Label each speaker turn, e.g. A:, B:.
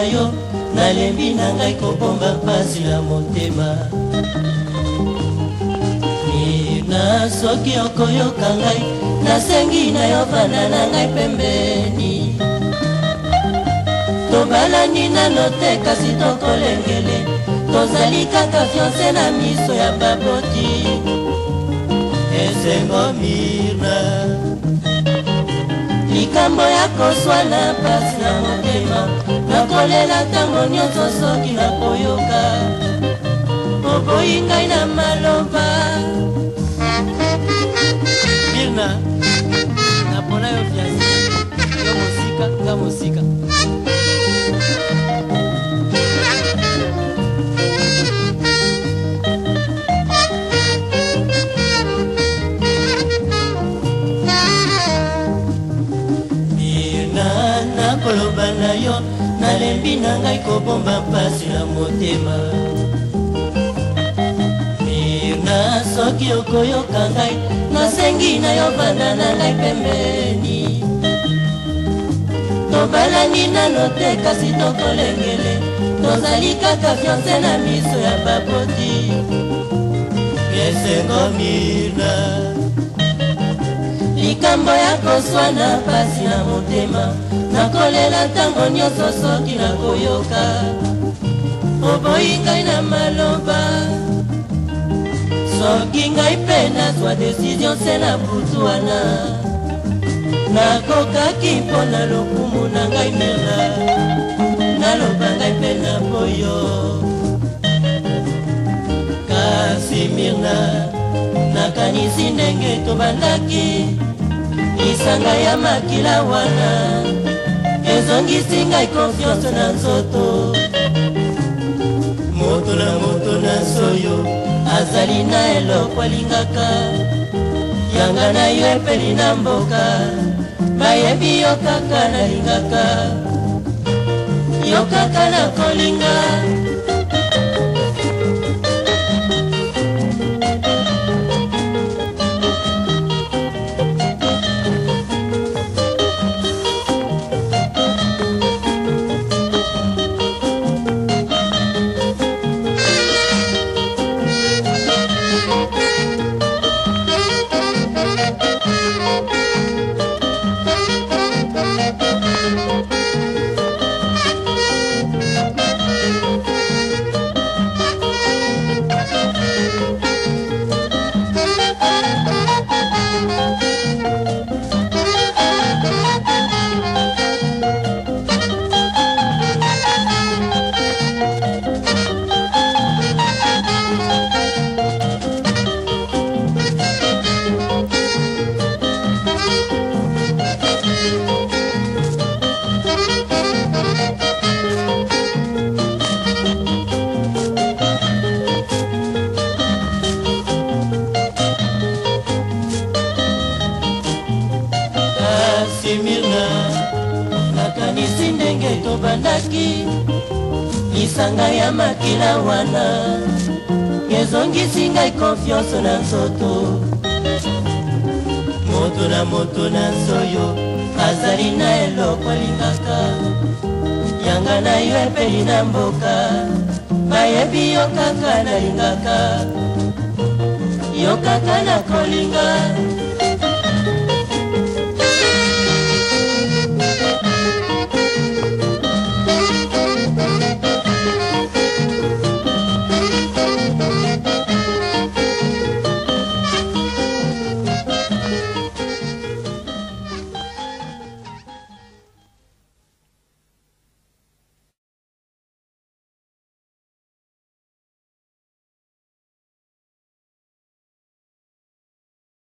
A: na yo nalembi na ngai kobomba mpasi na motema. Mirna soki okoyoka ngai nasengi na yo vanda na ngai pembeni. Tobalani nano te kasi tokolengele, tozali kaka fiance na miso ya baboti. Esengo Mirna, likambo ya koswana mpasi na motema, nakolela ntango nyonso soki nakoyoka oboyi ngai na maloba. Mirna, napona yo fiance, yo mosika nga mosika. Koloba na yo nalembi na ngai kobomba mpasi na motema. Mirna soki okoyoka ngai nasengi na yo vanda na ngai pembeni. Tobalani nano te kasi tokolengele, tozali kaka fiance na miso ya baboti. Esengo Mirna, likambo ya koswana mpasi na motema, nakolela ntango nyonso soki nakoyoka oboyi ngai na maloba. Soki ngai mpe nazwa desizio se na butu wana, nakokaki mpo na lokumu na ngai Mirna, naloba ngai mpe na boyo. Kasi Mirna, nakanisi ndenge tobandaki lisanga ya makila wana, ezongisi ngai confiance na nzoto. Moto na soyo azali na eloko alingaka, yanga na yo epeli na mboka, bayebi yo kaka nalingaka, yo kaka nakolinga. Mirna, nakanisi ndenge tobandaki lisanga ya makila wana, ezongisi ngai confiance na nzoto. Moto na soyo azali na eloko alingaka, yanga na yo epeli na mboka, bayebi yo kaka nalingaka, yo kaka nakolinga.